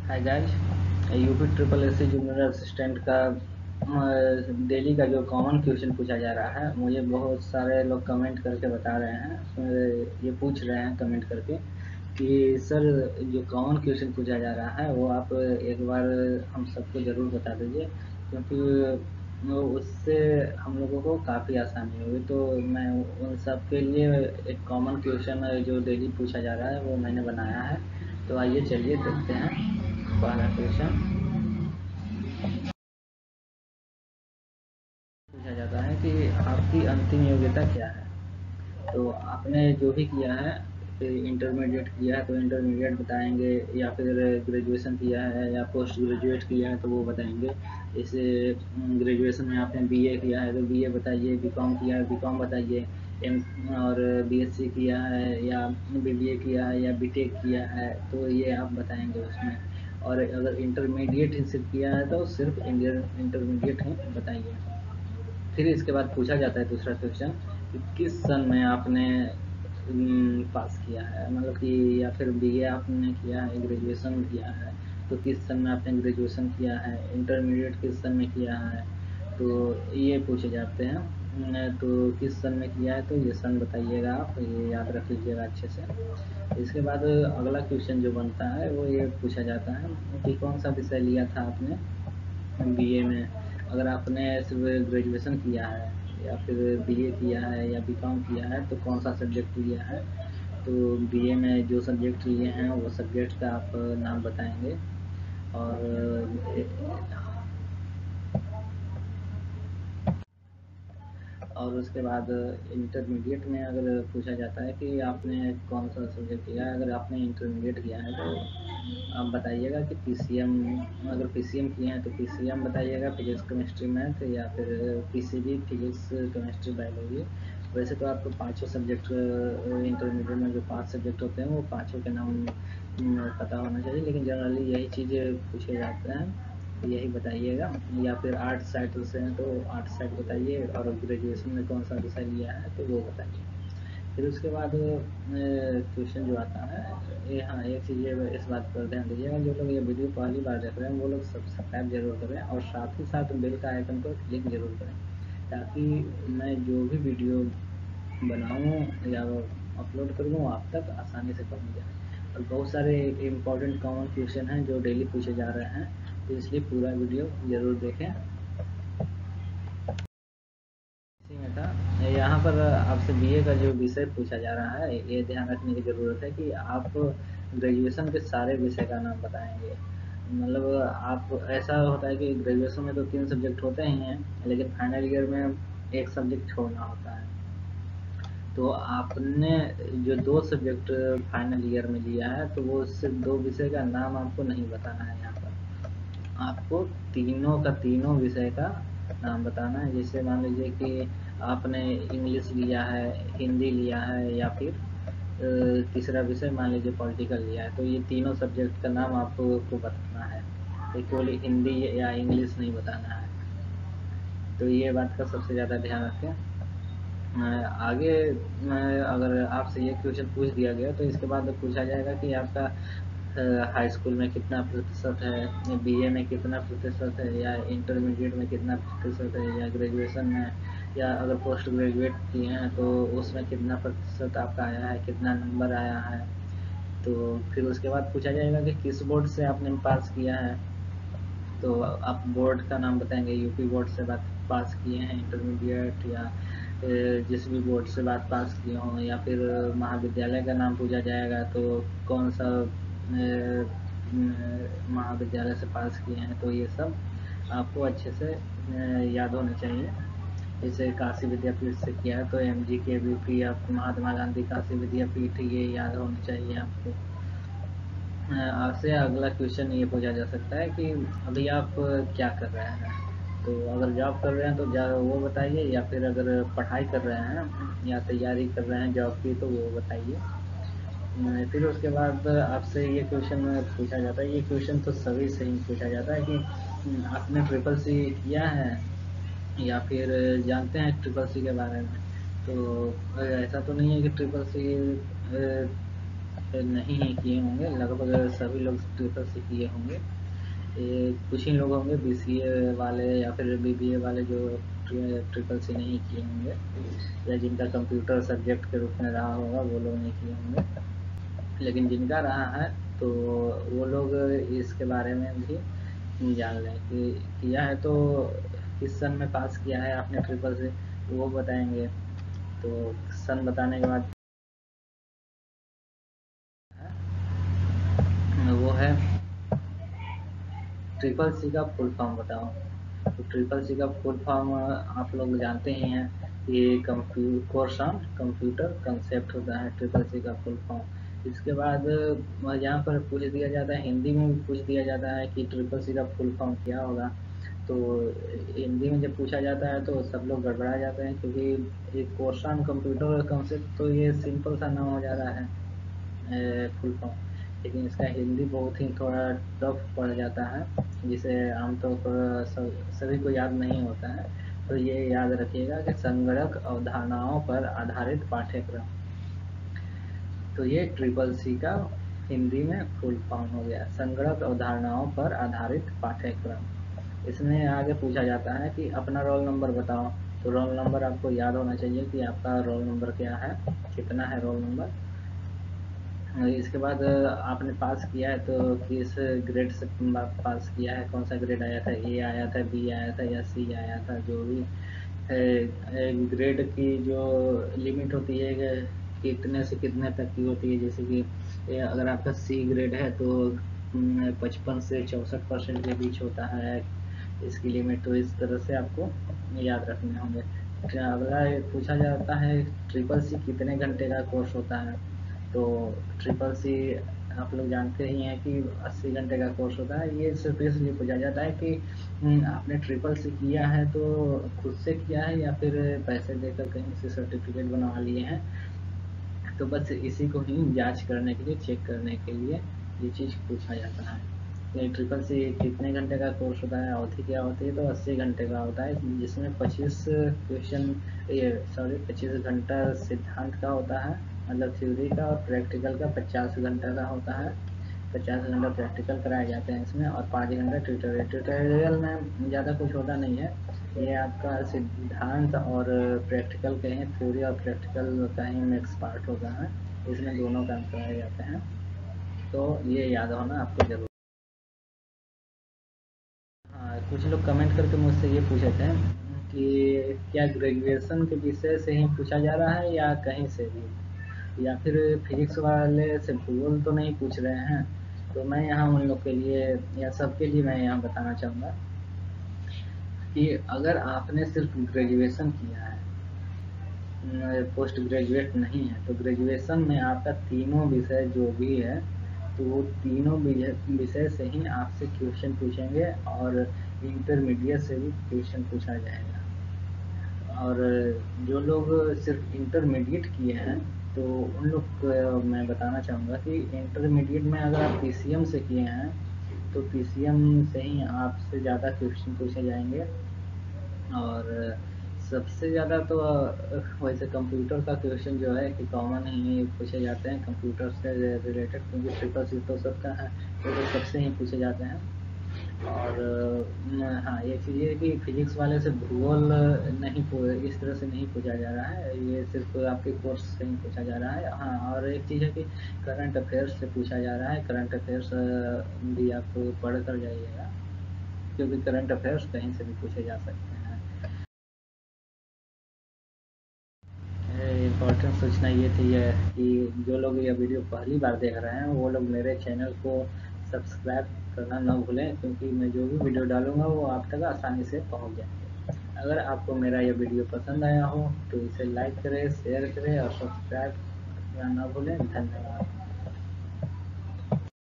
हाय guys, UP triple S C junior assistant का daily का जो कॉमन क्वेश्चन पूछा जा रहा है। मुझे बहुत सारे लोग कमेंट करके बता रहे हैं, ये पूछ रहे हैं कमेंट करके कि सर जो कॉमन क्वेश्चन पूछा जा रहा है वो आप एक बार हम सबको ज़रूर बता दीजिए, क्योंकि उससे हम लोगों को काफ़ी आसानी होगी। तो मैं उन सब के लिए एक कॉमन क्वेश्चन जो डेली पूछा जा रहा है वो मैंने बनाया है। तो आइए चलिए देखते हैं पहला क्वेश्चन। पूछा जाता है कि आपकी अंतिम योग्यता क्या है। तो आपने जो भी किया है, इंटरमीडिएट किया है तो इंटरमीडिएट बताएंगे, या फिर ग्रेजुएशन किया है या पोस्ट ग्रेजुएट किया है तो वो बताएंगे। जैसे ग्रेजुएशन में आपने बीए किया है तो बीए बताइए, बीकॉम किया है बीकॉम बताइए, एम और बीएससी किया है या बीबीए किया है या बीटेक किया है तो ये आप बताएंगे उसमें। और अगर इंटरमीडिएट ही सिर्फ किया है तो सिर्फ इंटरमीडिएट ही बताइए। फिर इसके बाद पूछा जाता है दूसरा क्वेश्चन कि किस सन में आपने पास किया है, मतलब कि या फिर बीए आपने किया है, ग्रेजुएशन किया है तो किस सन में आपने ग्रेजुएशन किया है, इंटरमीडिएट किस सन में किया है। तो ये पूछे जाते हैं। तो किस सन में किया है तो ये सन बताइएगा, आप ये याद रख लीजिएगा अच्छे से। इसके बाद अगला क्वेश्चन जो बनता है वो ये पूछा जाता है कि कौन सा विषय लिया था आपने बीए में। अगर आपने सिर्फ ग्रेजुएशन किया है या फिर बीए किया है या बीकॉम किया है तो कौन सा सब्जेक्ट लिया है। तो बीए में जो सब्जेक्ट लिए हैं वो सब्जेक्ट का आप नाम बताएंगे। और और उसके बाद इंटरमीडिएट में अगर पूछा जाता है कि आपने कौन सा सब्जेक्ट लिया है, अगर आपने इंटरमीडिएट किया है तो आप बताइएगा कि पीसीएम। अगर पीसीएम किए हैं तो पीसीएम बताइएगा, फिजिक्स केमिस्ट्री मैथ, या फिर पीसीबी फिजिक्स केमिस्ट्री बायोलॉजी। वैसे तो आपको पांचों सब्जेक्ट इंटरमीडिएट में जो 5 सब्जेक्ट होते हैं वो पांचों के नाम पता होना चाहिए, लेकिन जनरली यही चीज़ें पूछे जाते हैं, यही बताइएगा। या फिर आर्ट साइड से हैं तो आर्ट साइड बताइए, और ग्रेजुएशन में कौन सा विषय लिया है तो वो बताइए। फिर उसके बाद क्वेश्चन जो आता है, ये हाँ एक चीज़ ये इस बात पर ध्यान दीजिएगा, जो लोग ये वीडियो पहली बार देख रहे हैं वो लोग सब्सक्राइब जरूर करें और साथ ही साथ बेल का आइकन पर क्लिक जरूर करें, ताकि मैं जो भी वीडियो बनाऊँ या अपलोड करूँ वो आप तक आसानी से पहुँच जाए। और बहुत सारे इम्पोर्टेंट कॉमन क्वेश्चन हैं जो डेली पूछे जा रहे हैं, तो इसलिए पूरा वीडियो ज़रूर देखें। इसी में था, यहाँ पर आपसे बीए का जो विषय पूछा जा रहा है ये ध्यान रखने की ज़रूरत है कि आप ग्रेजुएशन के सारे विषय का नाम बताएंगे। मतलब आप ऐसा होता है कि ग्रेजुएशन में तो 3 सब्जेक्ट होते ही हैं, लेकिन फाइनल ईयर में एक सब्जेक्ट छोड़ना होता है। तो आपने जो 2 सब्जेक्ट फाइनल ईयर में लिया है तो वो सिर्फ 2 विषय का नाम आपको नहीं बताना है यहाँ पर। आपको तीनों का तीनों विषय का नाम बताना है। जैसे मान लीजिए कि आपने इंग्लिश लिया है, हिंदी लिया है, या फिर तीसरा विषय मान लीजिए पॉलिटिकल लिया है, तो ये तीनों सब्जेक्ट का नाम आपको बताना है। केवल हिंदी या इंग्लिश नहीं बताना है। तो ये बात का सबसे ज़्यादा ध्यान रखें। आगे अगर आपसे ये क्वेश्चन पूछ दिया गया तो इसके बाद पूछा जाएगा कि आपका हाई स्कूल में कितना प्रतिशत है, बीए में कितना प्रतिशत है, या इंटरमीडिएट में कितना प्रतिशत है, या ग्रेजुएशन में, या अगर पोस्ट ग्रेजुएट किए हैं तो उसमें कितना प्रतिशत आपका आया है, कितना नंबर आया है। तो फिर उसके बाद पूछा जाएगा कि किस बोर्ड से आपने पास किया है। तो आप बोर्ड का नाम बताएंगे, यूपी बोर्ड से बात पास किए हैं इंटरमीडिएट, या जिस भी बोर्ड से बात पास किए हों, या फिर महाविद्यालय का नाम पूछा जाएगा तो कौन सा महाविद्यालय से पास किए हैं। तो ये सब आपको अच्छे से याद होने चाहिए। जैसे काशी विद्यापीठ से किया है तो एम जी के वी पी, आप महात्मा गांधी काशी विद्यापीठ, ये याद होनी चाहिए आपको। आपसे अगला क्वेश्चन ये पूछा जा सकता है कि अभी आप क्या कर रहे हैं। तो अगर जॉब कर रहे हैं तो वो बताइए, या फिर अगर पढ़ाई कर रहे हैं या तैयारी कर रहे हैं जॉब की तो वो बताइए। फिर उसके बाद आपसे ये क्वेश्चन पूछा जाता है, ये क्वेश्चन तो सभी से ही पूछा जाता है कि आपने ट्रिपल सी किया है या फिर जानते हैं ट्रिपल सी के बारे में। तो ऐसा तो नहीं है कि ट्रिपल सी नहीं ही किए होंगे, लगभग सभी लोग ट्रिपल सी किए होंगे। ये कुछ ही लोग होंगे बीसीए वाले या फिर बीबीए वाले जो ट्रिपल सी नहीं किए होंगे, या जिनका कंप्यूटर सब्जेक्ट के रूप में रहा होगा वो लोग नहीं किए होंगे। लेकिन जिनका रहा है तो वो लोग इसके बारे में भी जान लें कि किया है तो किस सन में पास किया है आपने ट्रिपल से, वो बताएंगे। तो सन बताने के बाद वो है ट्रिपल सी का फुल फॉर्म बताओ। तो ट्रिपल सी का फुल फॉर्म आप लोग जानते ही हैं कि कोर्स ऑन कंप्यूटर कंसेप्ट होता है ट्रिपल सी का फुल फॉर्म। इसके बाद यहाँ पर पूछ दिया जाता है, हिंदी में भी पूछ दिया जाता है कि ट्रिपल सी का फुल फॉर्म क्या होगा। तो हिंदी में जब पूछा जाता है तो सब लोग गड़बड़ा जाते हैं, क्योंकि एक कोर्स ऑन कंप्यूटर कंसेप्ट तो ये सिंपल सा नाम हो जा रहा है फुल फॉर्म, लेकिन इसका हिंदी बहुत ही थोड़ा टफ पड़ जाता है, जिसे आमतौर पर सभी को याद नहीं होता है। तो ये याद रखिएगा कि संगणक अवधारणाओं पर आधारित पाठ्यक्रम। तो ये ट्रिपल सी का हिंदी में फुल फॉर्म हो गया, संगणक अवधारणाओं पर आधारित पाठ्यक्रम। इसमें आगे पूछा जाता है कि अपना रोल नंबर बताओ। तो रोल नंबर आपको याद होना चाहिए कि आपका रोल नंबर क्या है, कितना है रोल नंबर। इसके बाद आपने पास किया है तो किस ग्रेड से पास किया है, कौन सा ग्रेड आया था, ए आया था, बी आया था या सी आया था, जो भी है। ग्रेड की जो लिमिट होती है कितने से कितने तक की होती है, जैसे कि अगर आपका सी ग्रेड है तो 55 से 64% के बीच होता है इसकी लिमिट। तो इस तरह से आपको याद रखने होंगे। अगला पूछा जाता है ट्रिपल सी कितने घंटे का कोर्स होता है। तो ट्रिपल सी आप लोग जानते ही हैं कि 80 घंटे का कोर्स होता है। ये सिर्फ इसलिए पूछा जाता है कि आपने ट्रिपल सी किया है तो खुद से किया है या फिर पैसे देकर कहीं से सर्टिफिकेट बनवा लिए हैं। तो बस इसी को ही जांच करने के लिए, चेक करने के लिए ये चीज़ पूछा जाता है। ये ट्रिपल सी कितने घंटे का कोर्स होता है, अवधि क्या होती है, तो 80 घंटे का होता है, जिसमें 25 क्वेश्चन, ये सॉरी 25 घंटा सिद्धांत का होता है, मतलब थ्योरी का, और प्रैक्टिकल का 50 घंटा का होता है। 50 घंटा प्रैक्टिकल कराए जाते हैं इसमें, और 5 घंटा ट्यूटोरियल। ट्यूटोरियल में ज़्यादा कुछ होता नहीं है, ये आपका सिद्धांत और प्रैक्टिकल कहें, थ्योरी और प्रैक्टिकल कहें मिक्स पार्ट होता है, इसमें दोनों काम कराए जाते हैं। तो ये याद होना आपको जरूर। हाँ, कुछ लोग कमेंट करके मुझसे ये पूछे थे कि क्या ग्रेजुएशन के विषय से ही पूछा जा रहा है या कहीं से भी, या फिर फिजिक्स वाले से भूगोल तो नहीं पूछ रहे हैं। तो मैं यहाँ उन लोग के लिए या सबके लिए मैं यहाँ बताना चाहूँगा कि अगर आपने सिर्फ ग्रेजुएशन किया है, पोस्ट ग्रेजुएट नहीं है, तो ग्रेजुएशन में आपका तीनों विषय जो भी है तो वो तीनों विषय से ही आपसे क्वेश्चन पूछेंगे, और इंटरमीडिएट से भी क्वेश्चन पूछा जाएगा। और जो लोग सिर्फ इंटरमीडिएट किए हैं तो उन लोग को मैं बताना चाहूँगा कि इंटरमीडिएट में अगर आप पीसीएम से किए हैं तो पीसीएम से ही आपसे ज़्यादा क्वेश्चन पूछे जाएंगे। और सबसे ज़्यादा तो वैसे कंप्यूटर का क्वेश्चन जो है कि कॉमन ही पूछे जाते हैं कंप्यूटर से रिलेटेड, क्योंकि ट्रिपल सी तो सबका है, वो तो सबसे ही पूछे जाते हैं। और हाँ, ये चीज़ है कि फिजिक्स वाले से भूगोल नहीं इस तरह से नहीं पूछा जा रहा है, ये सिर्फ आपके कोर्स से ही पूछा जा रहा है। हाँ, और एक चीज़ है कि करंट अफेयर्स से पूछा जा रहा है। करंट अफेयर्स भी आप पढ़ कर जाइएगा, क्योंकि करंट अफेयर्स कहीं से भी पूछे जा सकते हैं। इम्पोर्टेंट सूचना ये थी है कि जो लोग ये वीडियो पहली बार देख रहे हैं वो लोग मेरे चैनल को सब्सक्राइब करना न भूलें, क्योंकि मैं जो भी वीडियो डालूंगा वो आप तक आसानी से पहुंच जाएंगे। अगर आपको मेरा ये वीडियो पसंद आया हो तो इसे लाइक करें, शेयर करें और सब्सक्राइब करना न भूलें। धन्यवाद।